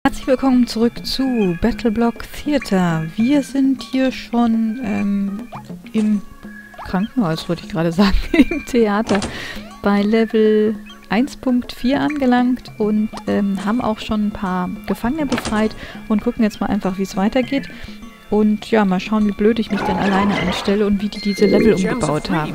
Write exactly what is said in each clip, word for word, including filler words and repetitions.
Herzlich willkommen zurück zu Battleblock Theater. Wir sind hier schon ähm, im Krankenhaus, wollte ich gerade sagen, im Theater, bei Level eins Punkt vier angelangt und ähm, haben auch schon ein paar Gefangene befreit und gucken jetzt mal einfach, wie es weitergeht. Und ja, mal schauen, wie blöd ich mich dann alleine anstelle und wie die diese Level umgebaut haben.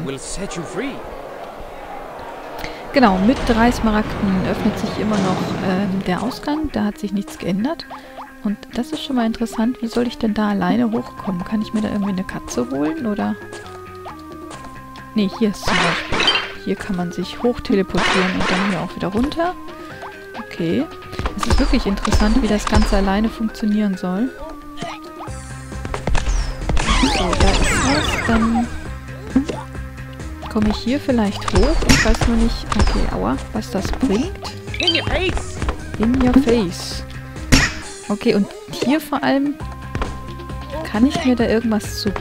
Genau, mit drei Smaragden öffnet sich immer noch ähm, der Ausgang. Da hat sich nichts geändert. Und das ist schon mal interessant. Wie soll ich denn da alleine hochkommen? Kann ich mir da irgendwie eine Katze holen, oder? Ne, hier ist zum Beispiel. Hier kann man sich hoch teleportieren und dann hier auch wieder runter. Okay. Es ist wirklich interessant, wie das Ganze alleine funktionieren soll. So, da ist was. Dann komme ich hier vielleicht hoch. Ich weiß nur nicht, okay, aua, was das bringt. In your face! In your face. Okay, und hier vor allem kann ich mir da irgendwas zu...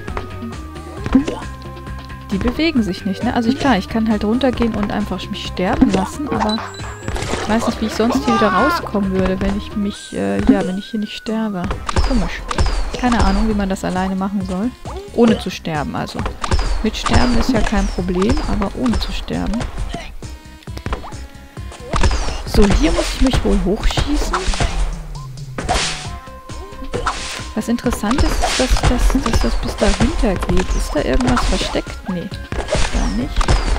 Die bewegen sich nicht, ne? Also ich, klar, ich kann halt runtergehen und einfach mich sterben lassen, aber ich weiß nicht, wie ich sonst hier wieder rauskommen würde, wenn ich mich, äh, ja, wenn ich hier nicht sterbe. Komisch. Keine Ahnung, wie man das alleine machen soll. Ohne zu sterben, also. Mit Sterben ist ja kein Problem, aber ohne zu sterben. So, hier muss ich mich wohl hochschießen. Was interessant ist, ist, dass, dass, dass das bis dahinter geht. Ist da irgendwas versteckt? Nee, da nicht.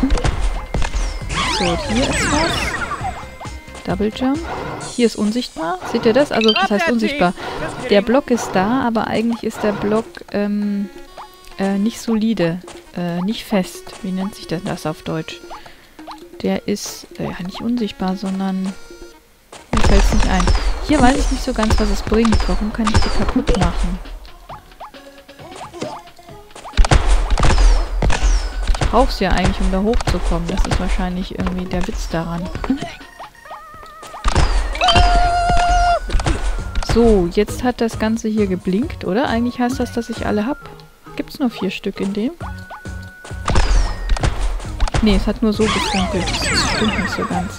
So, hier ist was. Double Jump. Hier ist unsichtbar. Seht ihr das? Also, das heißt unsichtbar. Der Block ist da, aber eigentlich ist der Block ähm, äh, nicht solide. Äh, nicht fest. Wie nennt sich denn das auf Deutsch? Der ist äh, ja nicht unsichtbar, sondern mir fällt es nicht ein. Hier weiß ich nicht so ganz, was es bringt. Warum kann ich die kaputt machen? Ich brauche es ja eigentlich, um da hochzukommen. Das ist wahrscheinlich irgendwie der Witz daran. So, jetzt hat das Ganze hier geblinkt, oder? Eigentlich heißt das, dass ich alle habe. Gibt es nur vier Stück in dem? Nee, es hat nur so gefunkelt. Das stimmt nicht so ganz.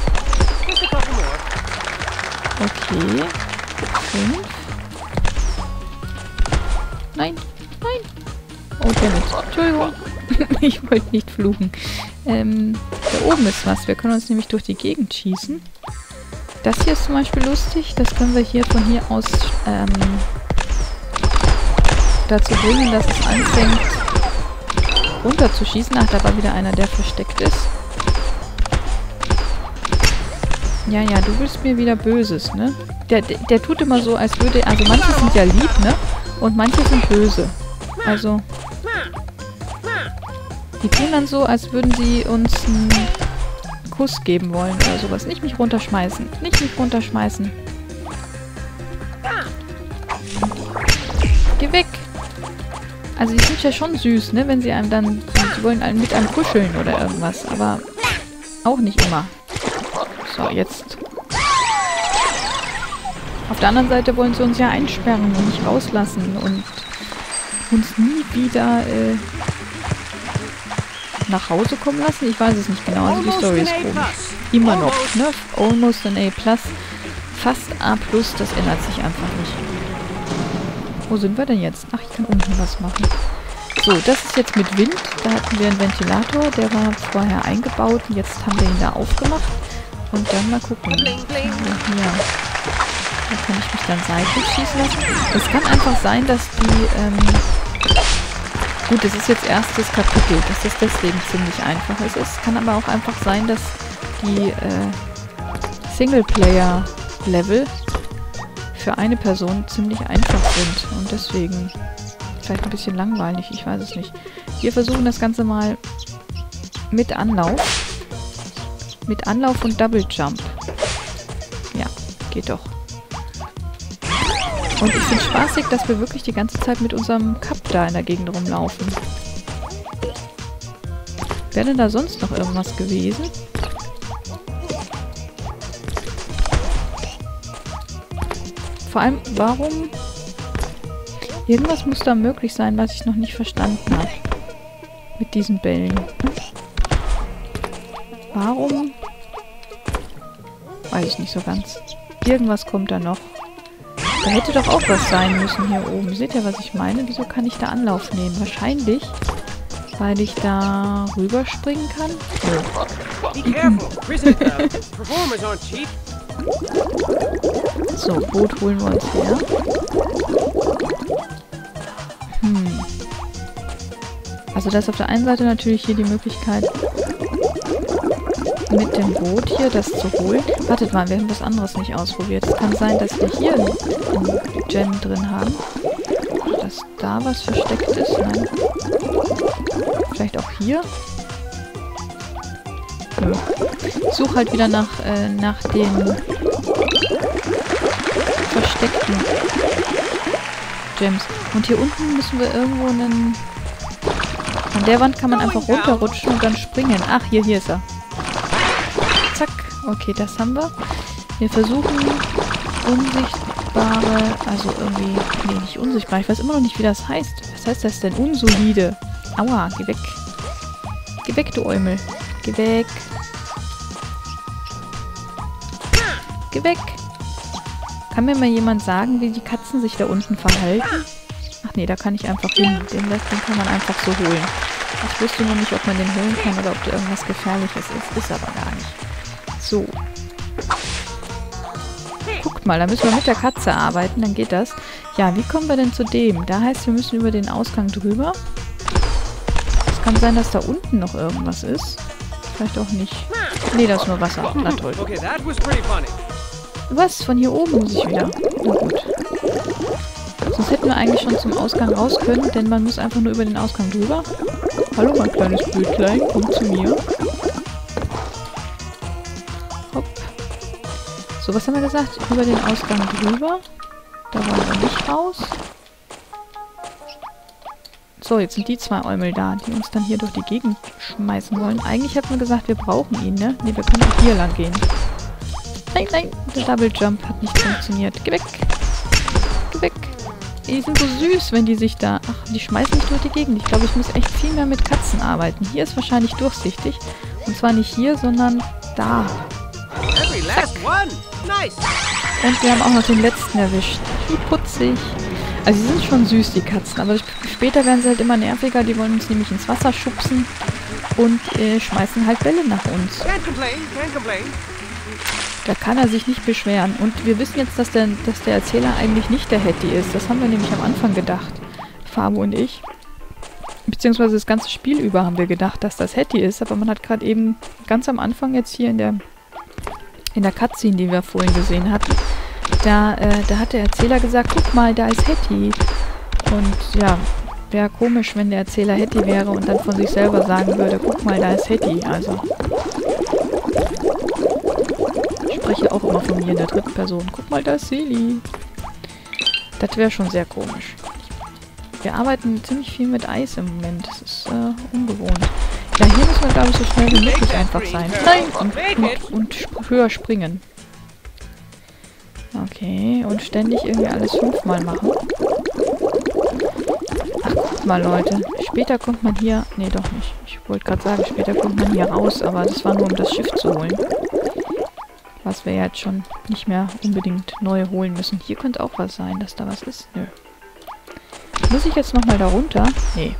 Okay. Fünf. Nein. Nein. Oh, damit. Entschuldigung. Ich wollte nicht fluchen. Ähm, da oben ist was. Wir können uns nämlich durch die Gegend schießen. Das hier ist zum Beispiel lustig. Das können wir hier von hier aus ähm, dazu bringen, dass es anfängt runterzuschießen. Ach, da war wieder einer, der versteckt ist. Ja, ja, du willst mir wieder Böses, ne? Der, der, der tut immer so, als würde... Also manche sind ja lieb, ne? Und manche sind böse. Also... Die tun dann so, als würden sie uns einen Kuss geben wollen oder sowas. Nicht mich runterschmeißen. Nicht mich runterschmeißen. Geh weg! Also die sind ja schon süß, ne? Wenn sie einem dann... Sie wollen einen mit einem kuscheln oder irgendwas. Aber auch nicht immer. So, jetzt. Auf der anderen Seite wollen sie uns ja einsperren und nicht rauslassen und uns nie wieder äh, nach Hause kommen lassen. Ich weiß es nicht genau. Also die Story ist komisch. Immer noch, ne? Almost an A plus. Fast A plus. Das ändert sich einfach nicht. Wo sind wir denn jetzt? Ach, ich kann unten was machen. So, das ist jetzt mit Wind. Da hatten wir einen Ventilator. Der war vorher eingebaut. Und jetzt haben wir ihn da aufgemacht. Und dann mal gucken. Hier. Da kann ich mich dann seitlich schießen lassen. Es kann einfach sein, dass die... Ähm gut, das ist jetzt erstes Kapitel. Das ist deswegen ziemlich einfach. Es ist, kann aber auch einfach sein, dass die äh, Singleplayer-Level für eine Person ziemlich einfach sind. Und deswegen vielleicht ein bisschen langweilig. Ich weiß es nicht. Wir versuchen das Ganze mal mit Anlauf. Mit Anlauf und Double Jump. Ja, geht doch. Und ich finde es spaßig, dass wir wirklich die ganze Zeit mit unserem Cup da in der Gegend rumlaufen. Wäre denn da sonst noch irgendwas gewesen? Vor allem, warum... Irgendwas muss da möglich sein, was ich noch nicht verstanden habe. Mit diesen Bällen. Warum? Weiß ich nicht so ganz. Irgendwas kommt da noch. Da hätte doch auch was sein müssen hier oben. Seht ihr, was ich meine? Wieso kann ich da Anlauf nehmen? Wahrscheinlich, weil ich da rüberspringen kann. So, Boot holen wir uns her. Hm. Also da ist auf der einen Seite natürlich hier die Möglichkeit, mit dem Boot hier das zu holen. Wartet mal, wir haben was anderes nicht ausprobiert. Es kann sein, dass wir hier ein Gem drin haben. Dass da was versteckt ist. Nein. Vielleicht auch hier. Nö. Ich suche halt wieder nach, äh, nach den versteckten Gems. Und hier unten müssen wir irgendwo einen... An der Wand kann man einfach runterrutschen und dann springen. Ach, hier, hier ist er. Zack. Okay, das haben wir. Wir versuchen unsichtbare, also irgendwie, nee, nicht unsichtbar. Ich weiß immer noch nicht, wie das heißt. Was heißt das denn? Unsolide. Aua, geh weg. Geh weg, du Eumel. Geh weg. Geh weg. Kann mir mal jemand sagen, wie die Katzen sich da unten verhalten? Ach nee, da kann ich einfach hin. Den letzten kann man einfach so holen. Ich wusste nur nicht, ob man den holen kann oder ob da irgendwas Gefährliches ist. Ist aber gar nicht. So. Guckt mal, da müssen wir mit der Katze arbeiten, dann geht das. Ja, wie kommen wir denn zu dem? Da heißt, wir müssen über den Ausgang drüber. Es kann sein, dass da unten noch irgendwas ist. Vielleicht auch nicht. Nee, da ist nur Wasser. Na toll. Was? Von hier oben muss ich wieder. Na gut. Sonst hätten wir eigentlich schon zum Ausgang raus können, denn man muss einfach nur über den Ausgang drüber. Hallo, mein kleines Blütlein, komm zu mir. Hopp. So, was haben wir gesagt? Über den Ausgang drüber. Da wollen wir nicht raus. So, jetzt sind die zwei Eumel da, die uns dann hier durch die Gegend schmeißen wollen. Eigentlich hat man gesagt, wir brauchen ihn, ne? Ne, wir können auch hier lang gehen. Nein, nein, der Double Jump hat nicht funktioniert. Geh weg. Geh weg. Die sind so süß, wenn die sich da... Ach, die schmeißen mich durch die Gegend. Ich glaube, ich muss echt viel mehr mit Katzen arbeiten. Hier ist wahrscheinlich durchsichtig. Und zwar nicht hier, sondern da. Zack. Und wir haben auch noch den letzten erwischt. Wie putzig. Also sie sind schon süß, die Katzen. Aber später werden sie halt immer nerviger. Die wollen uns nämlich ins Wasser schubsen. Und äh, schmeißen halt Bälle nach uns. Da kann er sich nicht beschweren. Und wir wissen jetzt, dass der, dass der Erzähler eigentlich nicht der Hetty ist. Das haben wir nämlich am Anfang gedacht. Fabo und ich. Beziehungsweise das ganze Spiel über haben wir gedacht, dass das Hetty ist. Aber man hat gerade eben ganz am Anfang jetzt hier in der in der Cutscene, die wir vorhin gesehen hatten, da, äh, da hat der Erzähler gesagt, guck mal, da ist Hetty. Und ja, wäre komisch, wenn der Erzähler Hetty wäre und dann von sich selber sagen würde, guck mal, da ist Hetty. Also... Ich spreche auch immer von mir in der dritten Person. Guck mal, da ist Seeli. Das wäre schon sehr komisch. Wir arbeiten ziemlich viel mit Eis im Moment. Das ist äh, ungewohnt. Ja, hier müssen wir, glaube ich, so schnell wie möglich einfach sein. Nein! Und, und, und sp höher springen. Okay, und ständig irgendwie alles fünfmal machen. Ach, guck mal, Leute. Später kommt man hier... Nee, doch nicht. Ich wollte gerade sagen, später kommt man hier raus, aber das war nur, um das Schiff zu holen. Was wir jetzt schon nicht mehr unbedingt neu holen müssen. Hier könnte auch was sein, dass da was ist. Nö. Muss ich jetzt nochmal da runter? Nee.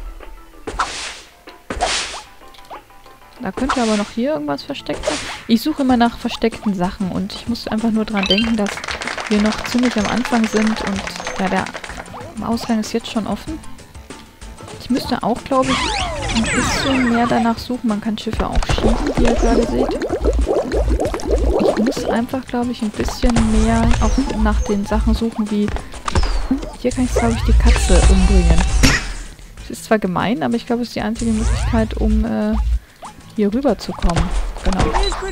Da könnte aber noch hier irgendwas versteckt sein. Ich suche immer nach versteckten Sachen und ich muss einfach nur dran denken, dass wir noch ziemlich am Anfang sind und ja, der Ausgang ist jetzt schon offen. Ich müsste auch, glaube ich, ein bisschen mehr danach suchen. Man kann Schiffe auch schieben, wie ihr gerade seht. Ich muss einfach, glaube ich, ein bisschen mehr auch nach den Sachen suchen, wie... Hier kann ich, glaube ich, die Katze umbringen. Das ist zwar gemein, aber ich glaube, es ist die einzige Möglichkeit, um äh, hier rüber zu kommen. Genau.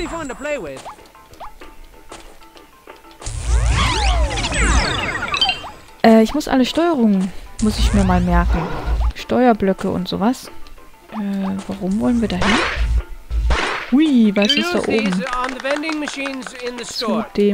Äh, ich muss alle Steuerungen, muss ich mir mal merken. Steuerblöcke und sowas. Äh, warum wollen wir da hin? Hui, was ist da oben? Zu dem...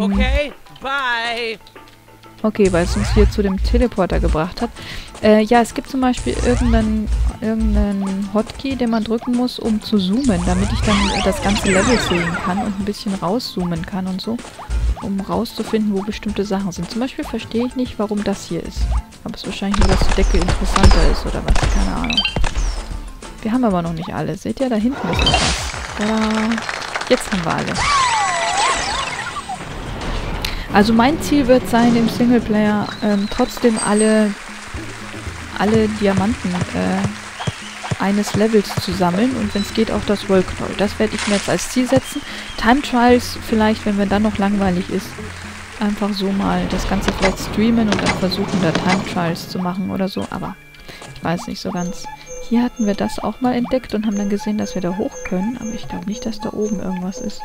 Okay, weil es uns hier zu dem Teleporter gebracht hat. Äh, ja, es gibt zum Beispiel irgendeinen, irgendeinen Hotkey, den man drücken muss, um zu zoomen, damit ich dann das ganze Level sehen kann und ein bisschen rauszoomen kann und so. um rauszufinden, wo bestimmte Sachen sind. Zum Beispiel verstehe ich nicht, warum das hier ist. Aber es ist wahrscheinlich nur, dass die Decke interessanter ist oder was. Keine Ahnung. Wir haben aber noch nicht alle. Seht ihr, da hinten ist noch was. Tada. Jetzt haben wir alle. Also mein Ziel wird sein, im Singleplayer ähm, trotzdem alle, alle Diamanten äh, eines Levels zu sammeln und wenn es geht auch das World Knoll. Das werde ich mir jetzt als Ziel setzen. Time Trials vielleicht, wenn mir dann noch langweilig ist, einfach so mal das Ganze vielleicht streamen und dann versuchen, da Time Trials zu machen oder so. Aber ich weiß nicht so ganz. Hier hatten wir das auch mal entdeckt und haben dann gesehen, dass wir da hoch können. Aber ich glaube nicht, dass da oben irgendwas ist.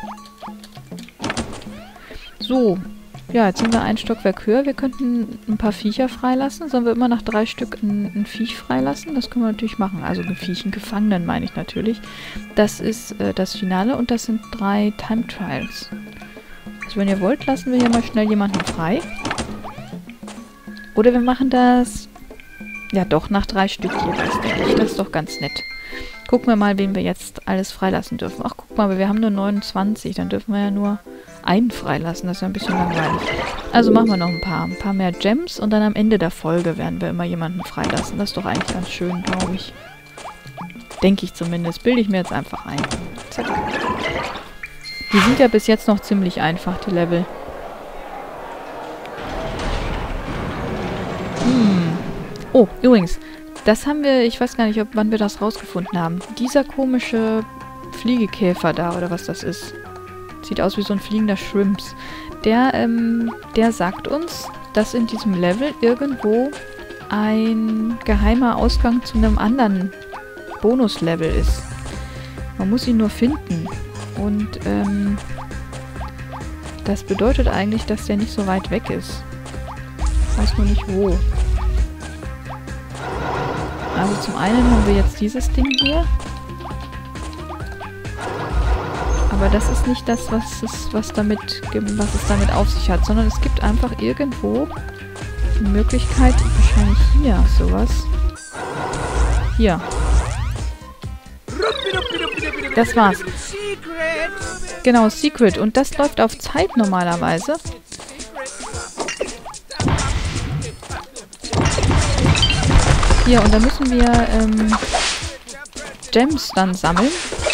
So. Ja, jetzt sind wir ein Stockwerk höher. Wir könnten ein paar Viecher freilassen. Sollen wir immer nach drei Stück ein, ein Viech freilassen? Das können wir natürlich machen. Also ein Viech, einen Gefangenen meine ich natürlich. Das ist äh, das Finale und das sind drei Time Trials. Also wenn ihr wollt, lassen wir hier mal schnell jemanden frei. Oder wir machen das... Ja doch, nach drei Stück jeweils, denke ich. Das ist doch ganz nett. Gucken wir mal, wen wir jetzt alles freilassen dürfen. Ach, guck mal, wir haben nur neunundzwanzig. Dann dürfen wir ja nur einen freilassen. Das ist ja ein bisschen langweilig. Also machen wir noch ein paar. Ein paar mehr Gems und dann am Ende der Folge werden wir immer jemanden freilassen. Das ist doch eigentlich ganz schön, glaube ich. Denke ich zumindest. Bilde ich mir jetzt einfach ein. Zack. Die sind ja bis jetzt noch ziemlich einfach, die Level. Hm. Oh, übrigens. Das haben wir, ich weiß gar nicht, ob, wann wir das rausgefunden haben. Dieser komische Fliegekäfer da, oder was das ist. Sieht aus wie so ein fliegender Shrimps. Der, ähm, der sagt uns, dass in diesem Level irgendwo ein geheimer Ausgang zu einem anderen Bonuslevel ist. Man muss ihn nur finden. Und, ähm, das bedeutet eigentlich, dass der nicht so weit weg ist. Ich weiß nur nicht wo. Also zum einen haben wir jetzt dieses Ding hier. Aber das ist nicht das, was es, was damit, was es damit auf sich hat, sondern es gibt einfach irgendwo die Möglichkeit, wahrscheinlich hier sowas. Hier. Das war's. Genau, Secret. Und das läuft auf Zeit normalerweise. Hier, und da müssen wir ähm, Gems dann sammeln.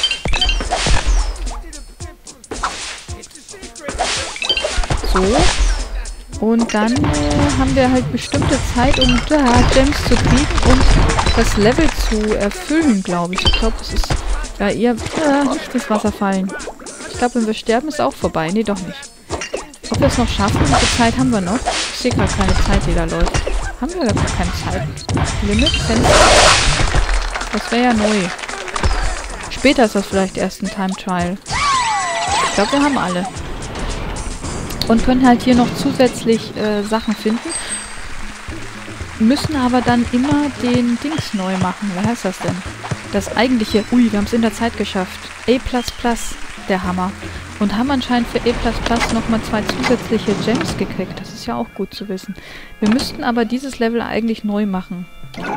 So. Und dann äh, haben wir halt bestimmte Zeit, um da Gems zu kriegen und das Level zu erfüllen, glaube ich. Ich glaube, es ist ja eher äh, nicht ins Wasser fallen. Ich glaube, wenn wir sterben, ist auch vorbei. Nee, doch nicht. Ob wir es noch schaffen, wie viel Zeit haben wir noch? Ich sehe gerade keine Zeit, die da läuft. Haben wir gar keine Zeit. Limit? Das wäre ja neu. Später ist das vielleicht erst ein Time Trial. Ich glaube, wir haben alle. Und können halt hier noch zusätzlich äh, Sachen finden. Müssen aber dann immer den Dings neu machen. Wie heißt das denn? Das eigentliche... Ui, wir haben es in der Zeit geschafft. A plus plus, der Hammer. Und haben anscheinend für A plus plus nochmal zwei zusätzliche Gems gekriegt. Das ist ja auch gut zu wissen. Wir müssten aber dieses Level eigentlich neu machen.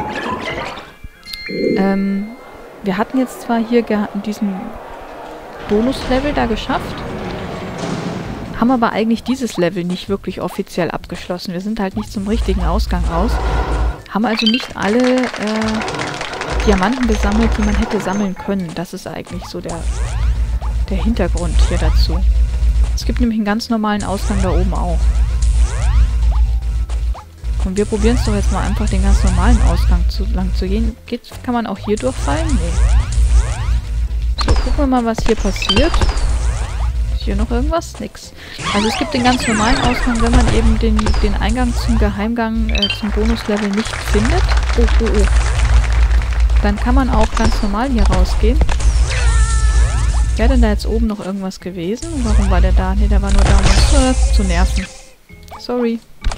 Ähm, wir hatten jetzt zwar hier diesen Bonus-Level da geschafft, haben aber eigentlich dieses Level nicht wirklich offiziell abgeschlossen. Wir sind halt nicht zum richtigen Ausgang raus. Haben also nicht alle äh, Diamanten gesammelt, die man hätte sammeln können. Das ist eigentlich so der... der Hintergrund hier dazu. Es gibt nämlich einen ganz normalen Ausgang da oben auch. Und wir probieren es doch jetzt mal einfach, den ganz normalen Ausgang zu, lang zu gehen. Geht, kann man auch hier durchfallen? Nee. So, gucken wir mal, was hier passiert. Ist hier noch irgendwas? Nix. Also es gibt den ganz normalen Ausgang, wenn man eben den, den Eingang zum Geheimgang, äh, zum Bonuslevel nicht findet. Oh, oh, oh. Dann kann man auch ganz normal hier rausgehen. Wäre denn da jetzt oben noch irgendwas gewesen? Warum war der da? Ne, der war nur da, um uns äh, zu nerven. Sorry.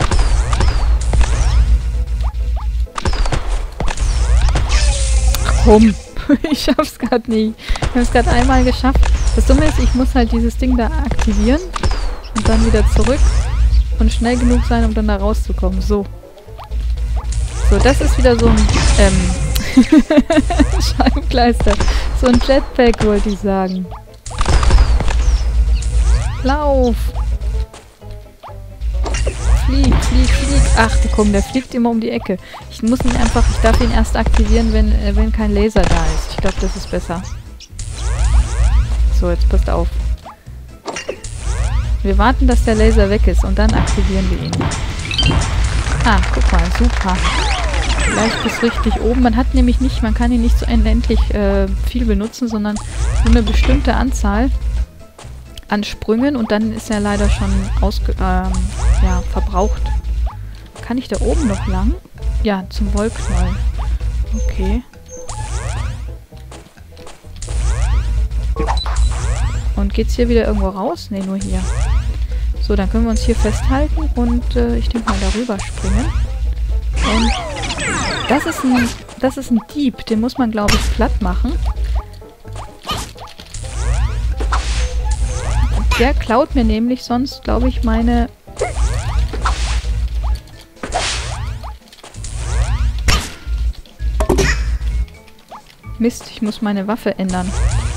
Ach komm. Ich schaff's gerade nicht. Wir haben es gerade einmal geschafft. Das Dumme ist, ich muss halt dieses Ding da aktivieren. Und dann wieder zurück. Und schnell genug sein, um dann da rauszukommen. So. So, das ist wieder so ein, ähm... Scheibenkleister. So ein Jetpack, wollte ich sagen. Lauf! flieg, flieg, flieg. Ach, komm, der fliegt immer um die Ecke. Ich muss ihn einfach, ich darf ihn erst aktivieren, wenn, äh, wenn kein Laser da ist. Ich glaube, das ist besser. So, jetzt passt auf. Wir warten, dass der Laser weg ist und dann aktivieren wir ihn. Ah, guck mal, super. Gleich bis richtig oben. Man hat nämlich nicht, man kann ihn nicht so unendlich äh, viel benutzen, sondern nur eine bestimmte Anzahl an Sprüngen und dann ist er leider schon ausge ähm, ja, verbraucht. Kann ich da oben noch lang? Ja, zum Wollknäuel. Okay. Und geht's hier wieder irgendwo raus? Ne, nur hier. So, dann können wir uns hier festhalten und äh, ich denke mal darüber springen. Und das ist ein, das ist ein Dieb, den muss man, glaube ich, platt machen. Der klaut mir nämlich sonst, glaube ich, meine... Mist, ich muss meine Waffe ändern.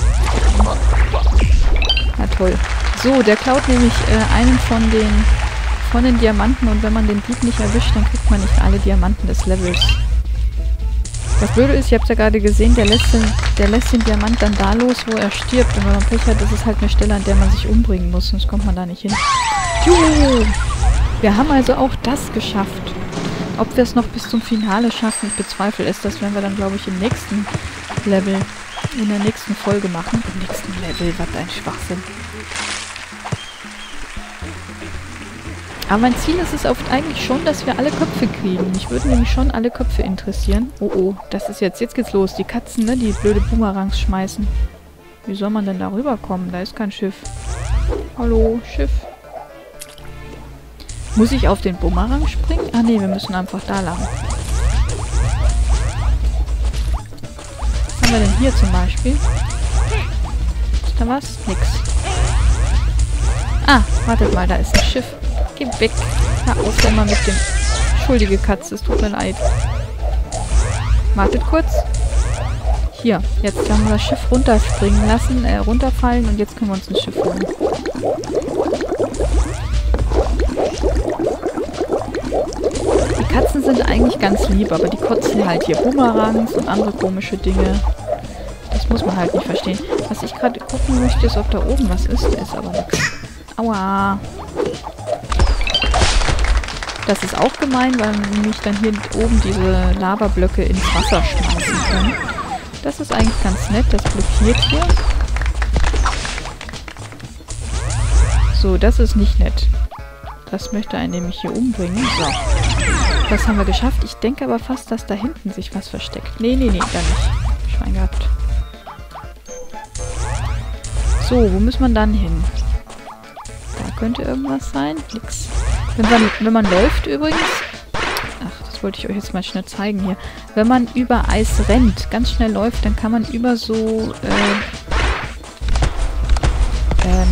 Na toll. So, der klaut nämlich äh, einen von den, von den Diamanten und wenn man den Dieb nicht erwischt, dann kriegt man nicht alle Diamanten des Levels. Das Blöde ist, ihr habt ja gerade gesehen, der lässt, den, der lässt den Diamant dann da los, wo er stirbt. Und wenn man Pech hat, ist es halt eine Stelle, an der man sich umbringen muss, sonst kommt man da nicht hin. Juhu! Wir haben also auch das geschafft. Ob wir es noch bis zum Finale schaffen, ich bezweifle es. Das werden wir dann, glaube ich, im nächsten Level, in der nächsten Folge machen. Im nächsten Level, was ein Schwachsinn. Aber mein Ziel ist es oft eigentlich schon, dass wir alle Köpfe kriegen. Mich würden nämlich schon alle Köpfe interessieren. Oh oh, das ist jetzt, jetzt geht's los. Die Katzen, ne, die blöde Boomerangs schmeißen. Wie soll man denn da rüberkommen? Da ist kein Schiff. Hallo, Schiff. Muss ich auf den Boomerang springen? Ah ne, wir müssen einfach da lang. Was haben wir denn hier zum Beispiel? Ist da was? Nix. Ah, wartet mal, da ist ein Schiff. Geh weg. Hör auf immer mit dem... Entschuldige Katze, es tut mir leid. Wartet kurz. Hier, jetzt haben wir das Schiff runterspringen lassen, äh, runterfallen und jetzt können wir uns ein Schiff holen. Die Katzen sind eigentlich ganz lieb, aber die kotzen halt hier Boomerangs und andere komische Dinge. Das muss man halt nicht verstehen. Was ich gerade gucken möchte, ist, ob da oben was ist. Da ist aber nichts. Aua. Das ist auch gemein, weil wir nämlich dann hier oben diese Lavablöcke ins Wasser schmeißen können. Das ist eigentlich ganz nett, das blockiert hier. So, das ist nicht nett. Das möchte einen nämlich hier umbringen. So. Das haben wir geschafft. Ich denke aber fast, dass da hinten sich was versteckt. Nee, nee, nee, da nicht. Schwein gehabt. So, wo muss man dann hin? Da könnte irgendwas sein. Nix. Wenn man, wenn man läuft übrigens... Ach, das wollte ich euch jetzt mal schnell zeigen hier. Wenn man über Eis rennt, ganz schnell läuft, dann kann man über so... Äh, ähm...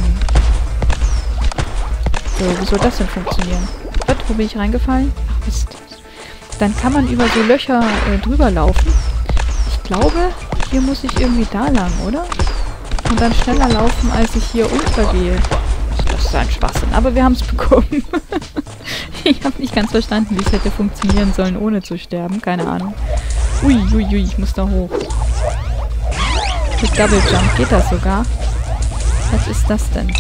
So, wie soll das denn funktionieren? Was, wo bin ich reingefallen? Ach, Mist. Dann kann man über so Löcher äh, drüber laufen. Ich glaube, hier muss ich irgendwie da lang, oder? Und dann schneller laufen, als ich hier untergehe. Das ist ein Schwachsinn, aber wir haben es bekommen. Ich habe nicht ganz verstanden, wie es hätte funktionieren sollen, ohne zu sterben. Keine Ahnung. Ui, ui, ui, ich muss da hoch. Mit Double Jump geht das sogar. Was ist das denn?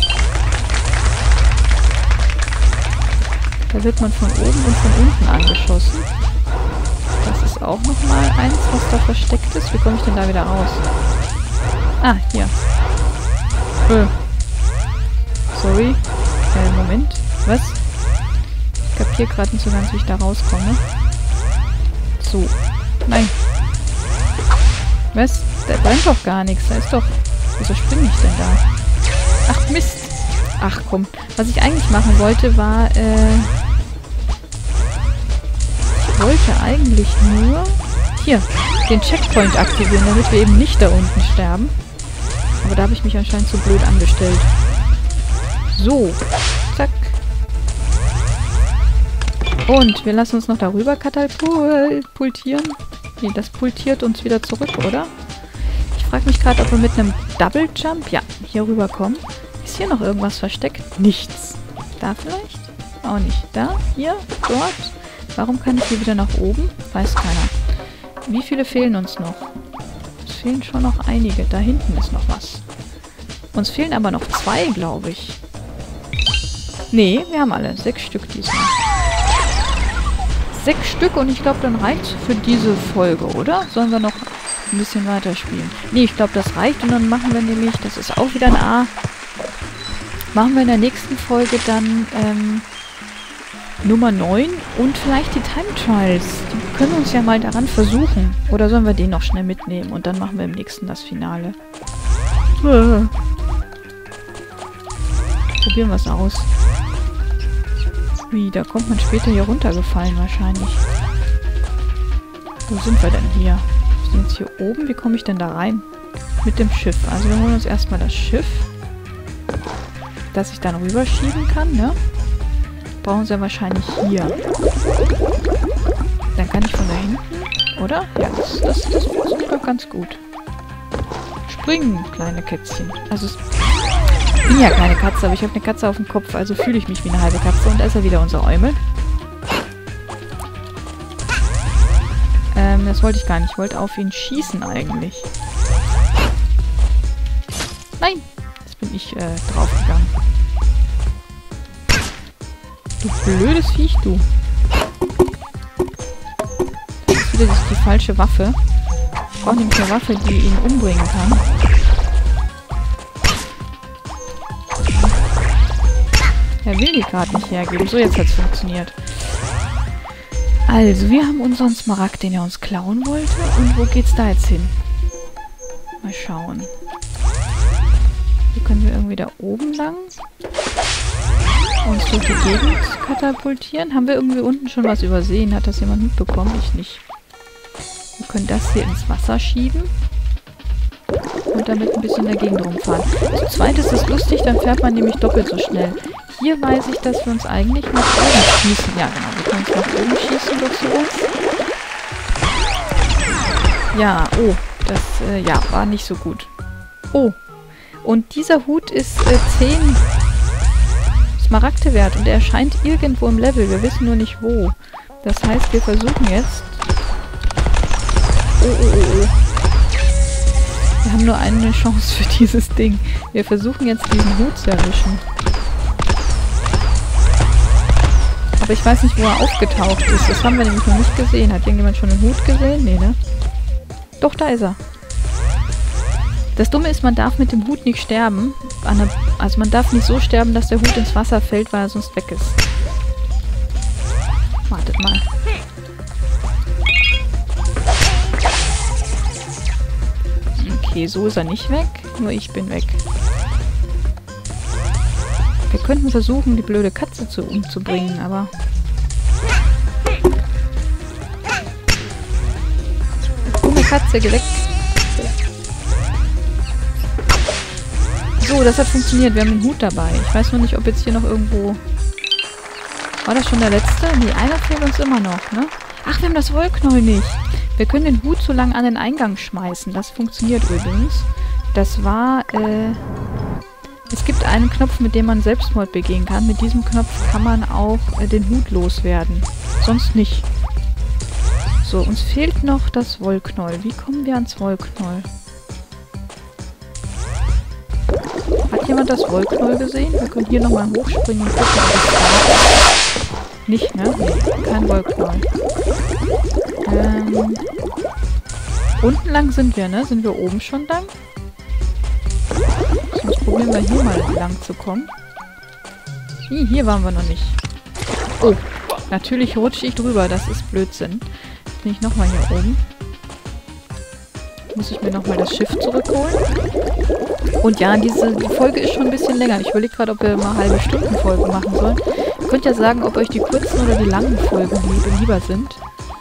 Da wird man von oben und von unten angeschossen. Das ist auch nochmal eins, was da versteckt ist. Wie komme ich denn da wieder raus? Ah, hier. Äh. Sorry. Äh, Moment. Was? Ich kapiere gerade nicht so ganz, wie ich da rauskomme. So. Nein. Was? Da brennt doch gar nichts. Da ist doch... Wieso springe ich denn da? Ach, Mist. Ach, komm. Was ich eigentlich machen wollte, war, äh... Ich wollte eigentlich nur... Hier. Den Checkpoint aktivieren, damit wir eben nicht da unten sterben. Aber da habe ich mich anscheinend zu blöd angestellt. So. Zack. Und wir lassen uns noch darüber katapultieren. Nee, das pultiert uns wieder zurück, oder? Ich frage mich gerade, ob wir mit einem Double Jump, ja, hier rüberkommen. Ist hier noch irgendwas versteckt? Nichts. Da vielleicht? Auch nicht. Da? Hier? Dort? Warum kann ich hier wieder nach oben? Weiß keiner. Wie viele fehlen uns noch? Es fehlen schon noch einige. Da hinten ist noch was. Uns fehlen aber noch zwei, glaube ich. Nee, wir haben alle. Sechs Stück diesmal. Sechs Stück und ich glaube, dann reicht für diese Folge, oder? Sollen wir noch ein bisschen weiterspielen? Nee, ich glaube, das reicht und dann machen wir nämlich, das ist auch wieder ein A, machen wir in der nächsten Folge dann ähm, Nummer neun und vielleicht die Time Trials. Die können uns ja mal daran versuchen. Oder sollen wir den noch schnell mitnehmen und dann machen wir im nächsten das Finale. Äh. Probieren wir es aus. Wie, da kommt man später hier runtergefallen wahrscheinlich. Wo sind wir denn hier? Wir sind jetzt hier oben. Wie komme ich denn da rein? Mit dem Schiff. Also wir holen uns erstmal das Schiff. Das ich dann rüberschieben kann, ne? Brauchen sie ja wahrscheinlich hier. Dann kann ich von da hinten, oder? Ja, das, das, das funktioniert doch ganz gut. Springen, kleine Kätzchen. Also es Ich bin ja keine Katze, aber ich habe eine Katze auf dem Kopf, also fühle ich mich wie eine halbe Katze. Und da ist ja wieder unser Eumel. Ähm, das wollte ich gar nicht. Ich wollte auf ihn schießen eigentlich. Nein! Jetzt bin ich äh, draufgegangen. Du blödes Viech, du. Das ist wieder die falsche Waffe. Ich brauche nämlich eine Waffe, die ihn umbringen kann. Er will die gerade nicht hergeben. So, jetzt hat es funktioniert. Also, wir haben unseren Smaragd, den er uns klauen wollte. Und wo geht's da jetzt hin? Mal schauen. Hier können wir irgendwie da oben lang uns durch die Gegend katapultieren. Haben wir irgendwie unten schon was übersehen? Hat das jemand mitbekommen? Ich nicht. Wir können das hier ins Wasser schieben. Und damit ein bisschen in der Gegend rumfahren. Zu zweit ist es lustig, dann fährt man nämlich doppelt so schnell. Hier weiß ich, dass wir uns eigentlich nach oben schießen. Ja, genau. Wir können uns nach oben schießen durch sowas. Ja, oh. Das, äh, ja, war nicht so gut. Oh. Und dieser Hut ist äh, zehn Smaragde wert. Und er erscheint irgendwo im Level. Wir wissen nur nicht wo. Das heißt, wir versuchen jetzt... Oh, oh, oh, oh. Wir haben nur eine Chance für dieses Ding. Wir versuchen jetzt, diesen Hut zu erwischen. Aber ich weiß nicht, wo er aufgetaucht ist. Das haben wir nämlich noch nicht gesehen. Hat irgendjemand schon den Hut gesehen? Nee, ne? Doch, da ist er. Das Dumme ist, man darf mit dem Hut nicht sterben. Also man darf nicht so sterben, dass der Hut ins Wasser fällt, weil er sonst weg ist. Wartet mal. Okay, so ist er nicht weg. Nur ich bin weg. Wir könnten versuchen, die blöde Katze zu umzubringen, aber... Dumme Katze, geh weg. So, das hat funktioniert. Wir haben den Hut dabei. Ich weiß nur nicht, ob jetzt hier noch irgendwo... War das schon der letzte? Nee, einer fehlt uns immer noch, ne? Ach, wir haben das Wollknäuel nicht. Wir können den Hut so lange an den Eingang schmeißen. Das funktioniert übrigens. Das war, äh... Es gibt einen Knopf, mit dem man Selbstmord begehen kann. Mit diesem Knopf kann man auch äh, den Hut loswerden. Sonst nicht. So, uns fehlt noch das Wollknäuel. Wie kommen wir ans Wollknäuel? Hat jemand das Wollknäuel gesehen? Wir können hier nochmal hochspringen und gucken, ob es da ist. Nicht, ne? Nee, kein Wollknäuel. Ähm... Unten lang sind wir, ne? Sind wir oben schon lang? Sonst probieren wir hier mal lang zu kommen. Hier, hier waren wir noch nicht. Oh, natürlich rutsche ich drüber. Das ist Blödsinn. Jetzt bin ich nochmal hier oben. Muss ich mir nochmal das Schiff zurückholen. Und ja, diese die Folge ist schon ein bisschen länger. Ich überlege gerade, ob wir mal halbe Stunden Folgen machen sollen. Ihr könnt ja sagen, ob euch die kurzen oder die langen Folgen lieber sind.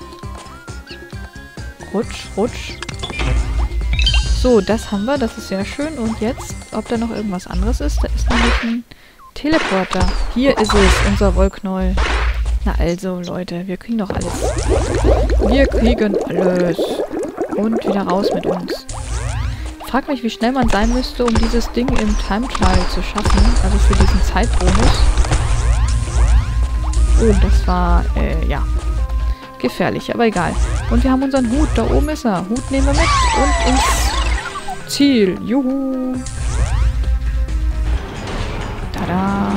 Rutsch, rutsch. So, das haben wir. Das ist sehr schön. Und jetzt, ob da noch irgendwas anderes ist? Da ist nämlich ein Teleporter. Hier ist es, unser Wollknäuel. Na also, Leute, wir kriegen doch alles. Wir kriegen alles. Und wieder raus mit uns. Ich frage mich, wie schnell man sein müsste, um dieses Ding im Time Trial zu schaffen. Also für diesen Zeitbonus. Oh, das war, äh, ja, gefährlich, aber egal. Und wir haben unseren Hut. Da oben ist er. Hut nehmen wir mit und ins Ziel. Juhu. Tada.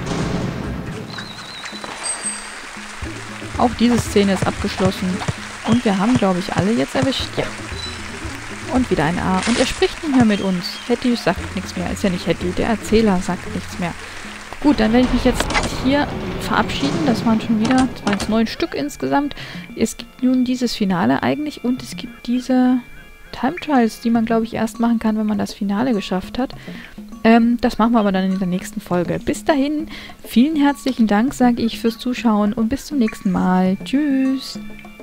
Auch diese Szene ist abgeschlossen. Und wir haben, glaube ich, alle jetzt erwischt. Ja. Und wieder ein A. Und er spricht nicht mehr mit uns. Hetty sagt nichts mehr. Ist ja nicht Hetty. Der Erzähler sagt nichts mehr. Gut, dann werde ich mich jetzt hier verabschieden. Das waren schon wieder, das waren jetzt neun Stück insgesamt. Es gibt nun dieses Finale eigentlich und es gibt diese Time Trials, die man, glaube ich, erst machen kann, wenn man das Finale geschafft hat. Ähm, das machen wir aber dann in der nächsten Folge. Bis dahin, vielen herzlichen Dank, sage ich, fürs Zuschauen und bis zum nächsten Mal. Tschüss!